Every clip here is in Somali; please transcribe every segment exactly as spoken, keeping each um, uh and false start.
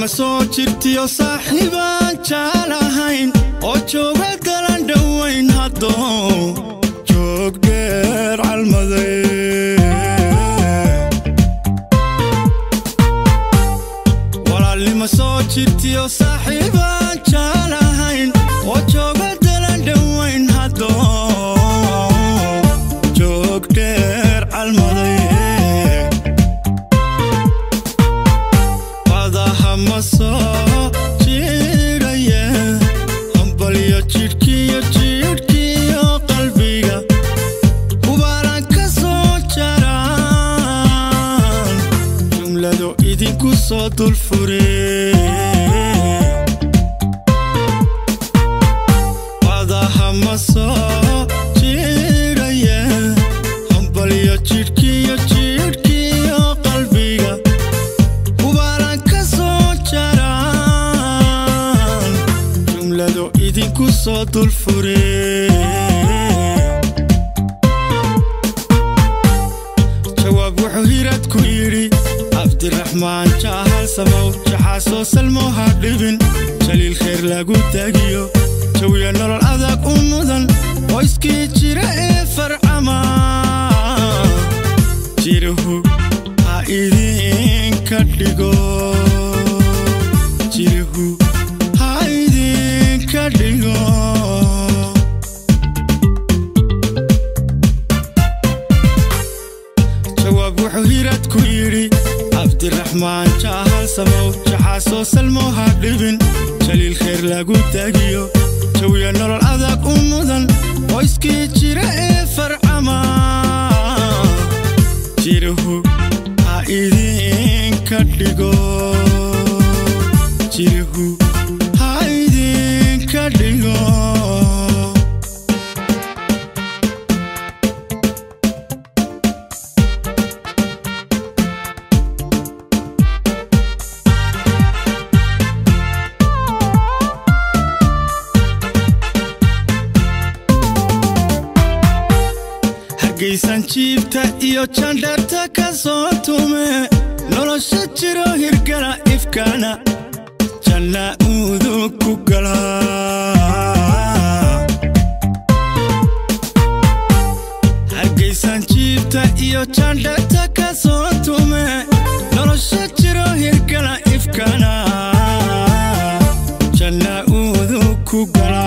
walaalnimo soo jirtiyo saaxiibaan jaalahayn oo jooga galan dhawayn haddo joog dheer calmaday walaalnimo soo jirtiyo saaxiibaan jaalahayn oo jooga galan dhawayn haddo joog dheer calmaday so jiraya hambaliyo jidhkiyo jidhkiyo qalbiga ubaaran ka soo jaraan jumlado idinku soo dulfuree wadaha ma soo jiraya hambaliyo jidhkiyo jidhkiyo qalbiga idinku soo dulfuree jawaab wuxuu hirad ku yidhi cabdiraxmaan jahal samow jaxaasoo salmo ha dhibin jaliil khayr lagu tagiyo jawiya nolol adag u mudan qoyskii jira ee farcama jiruhu ha idinka dhigo jiruhu jawaab wuxuu hirad ku yidhi cabdiraxmaan jahal samow jaxaasoo salmo ha dhibin jaliil khayr lagu tagiyo jawiya nolol adag u mudan qoyskii jira ee farcama jiruhu ha idinka dhigo jiruhu hargeysan jiibta iyo jandharta ka soo tume nolosha jiro hirgala ifkana janna udug ku gala hargeysan jiibta iyo jandharta ka soo tume nolosha jiro hirgala ifkana janna udug ku gala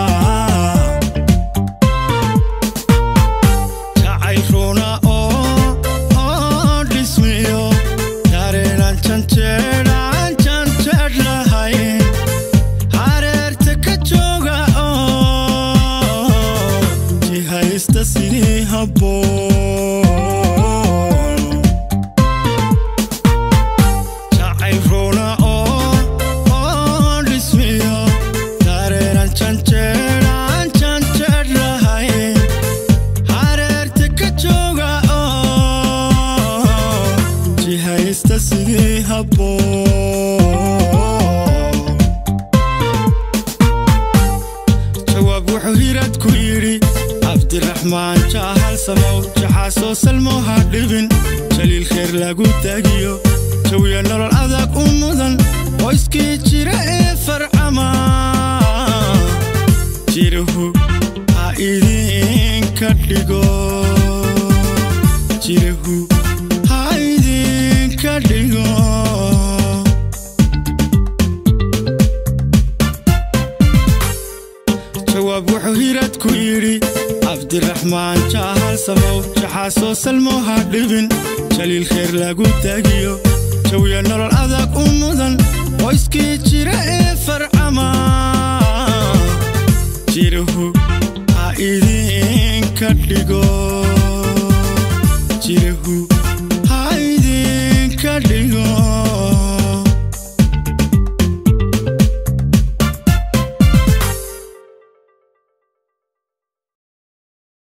jacaylruna oo oo dhismiyo dareenan janjeedhan janjeedh lahayn hareerta ka jooga oo jihaysta sidii habboon jacaylruna oo oo dhismiyo dareenan janjeedhan janjeedh lahayn hareerta ka jooga oo jihaysta sidii habboon jawaab wuxuu hirad ku yidhi cabdiraxmaan jahal samow jaxaasoo salmo ha dhibin jaliil khayr lagu tagiyo jawiya nolol adag u mudan qoyskii jira ee farcama jiruhu ha idinka dhigo jiruhu ha idinka dhigo jawaab wuxuu hirad ku yidhi cabdiraxmaan jahal samow jaxaasoo salmo ha dhibin jaliil khayr lagu tagiyo jawiya nolol adag u mudan qoyskii jira ee farcama jiruhu ha idinka dhigo